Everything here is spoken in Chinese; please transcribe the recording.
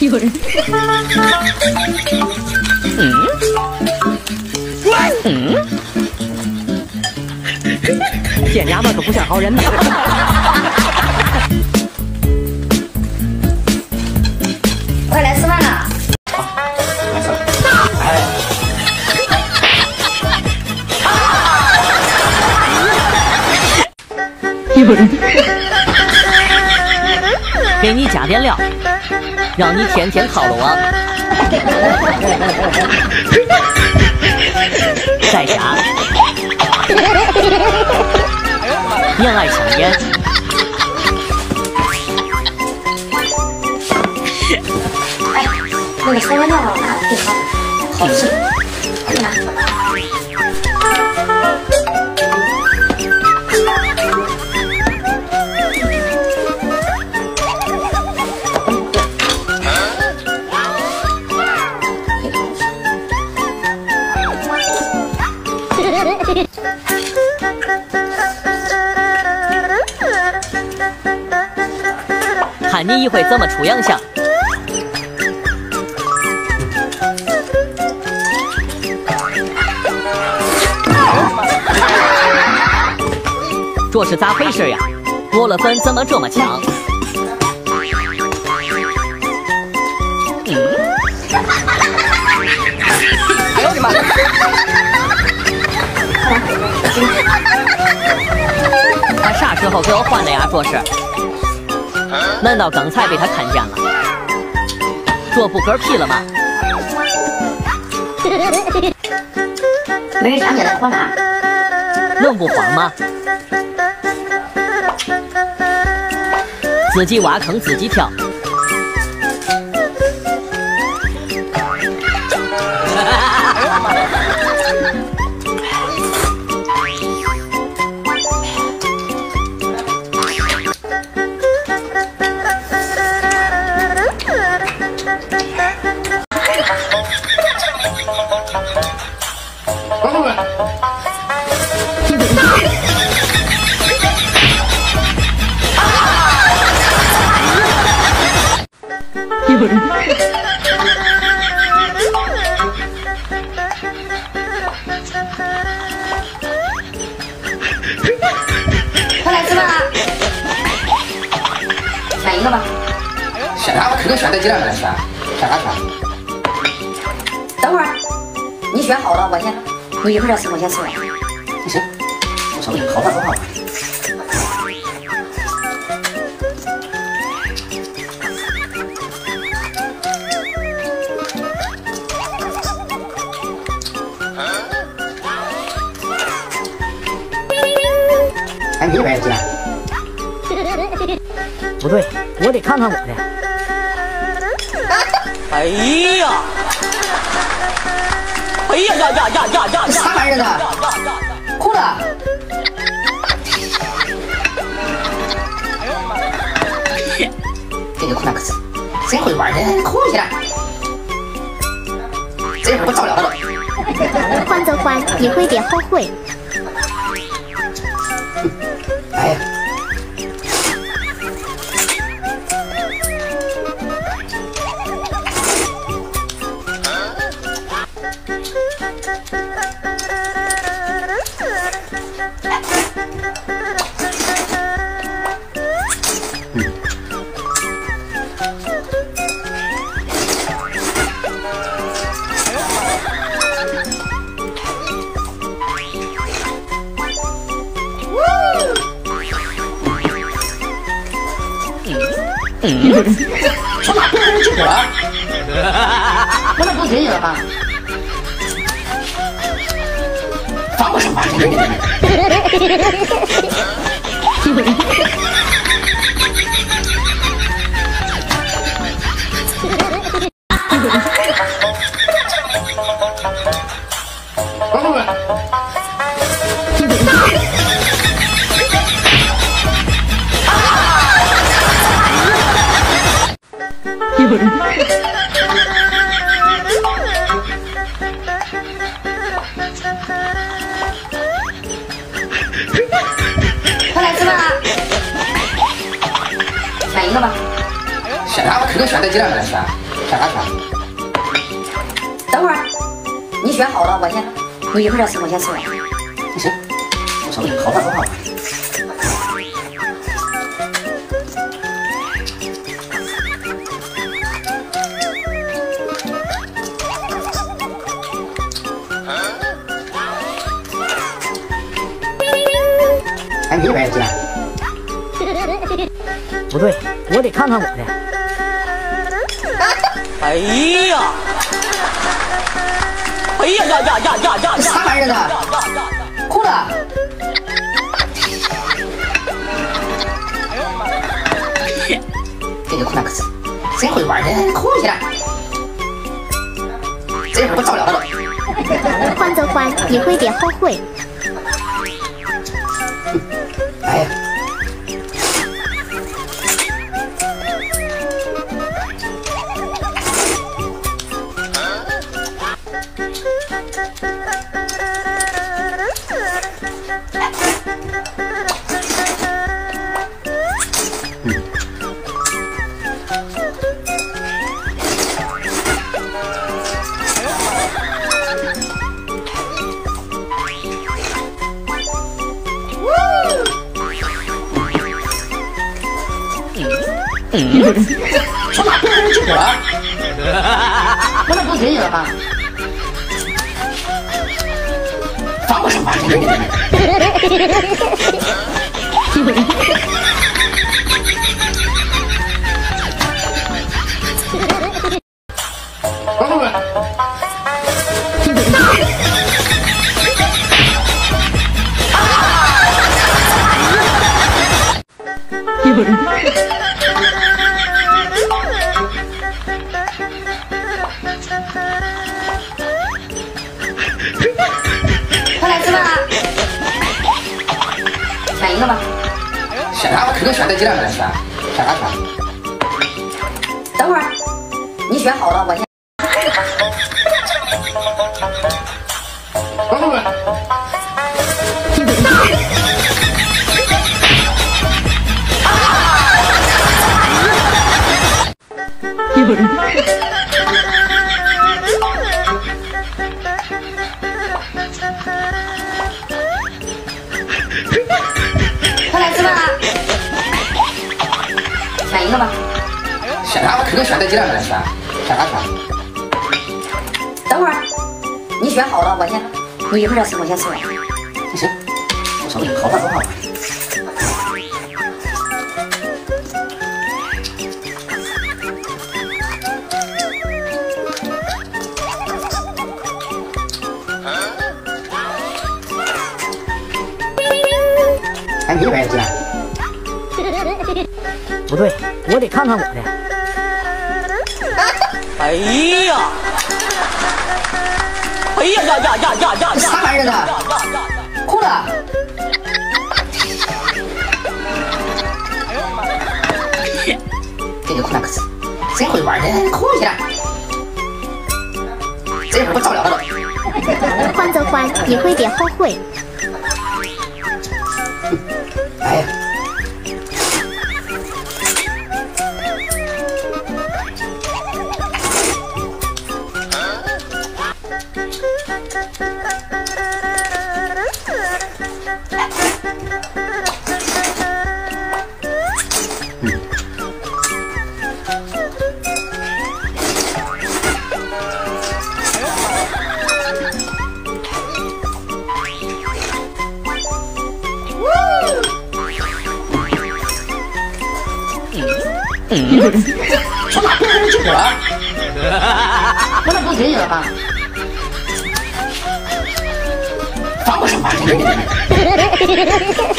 有人。 见娘们可不像好人呐。 快来吃饭了。 没事。 有人。 给你加点料，让你天天犒劳我。再加恋爱香烟。 哎，那个烧鸭料拿挺好，好吃。拿。 看你一会怎么出洋相。这是咋回事呀？过了分怎么这么强？ 哎呦我的妈！ 他啥时候给我换的呀？这是？难道刚才被他看见了？这不嗝屁了吗？ 没人想起来换了， 能不慌吗？自己挖坑自己跳。 有人。快来吃饭了，选一个吧。 选啥？我肯定选这鸡蛋来选，选啥选？ 等会儿，你选好了，我先。你一会儿要吃，我先吃了。 那行，无所谓，好话说好话。哎，你这边有鸡蛋？ 不对，我得看看我的。哎呀！哎呀呀呀呀呀呀！ 啥玩意儿呢？哭了。这个哭那个是，真会玩的，哭起来。这会儿我照料他了。 换就换，以后别后悔。 哎呀。我哪不能结果了？我那不给你了吗？放我什么？ 有人。快来吃饭了，选一个吧。 选选啥？我肯定选这几辆的选，选啥选？ 等会儿，你选好了，我先，你一会儿要吃我先吃完。 行，无所谓，好话说话。哎，你这边有几辆？ 不对，我得看看我的。哎呀！哎呀呀呀呀呀呀！ 啥玩意儿呢？哭了。这个哭那个是，真会玩的，哭一下。这会儿我照料他了。 换则换，你会别后悔。 哎呀。从哪变成这个了？我那不给你了吗？放我什么？ 快来吃饭啦！选一个吧。 选啥？我肯定选这几辆的选，选啥选？ 等会儿，你选好了，我先。快来吃饭啦！选一个吧。 选啥？我肯定选这几辆的选，选啥选？ 等会儿，你选好了，我先，你一会儿要吃我先吃完。 行，无所谓，好话说话。哎，你这边有几辆？ 不对，我得看看我的。哎呀！哎呀呀呀呀呀呀！ 啥玩意儿呢？哭了。这个哭那个是，真会玩的，哭一下。这会儿我照料他了。 换则换，你会别后悔。 哎呀。从哪变成这个了？我那不给你了吗？放我什么？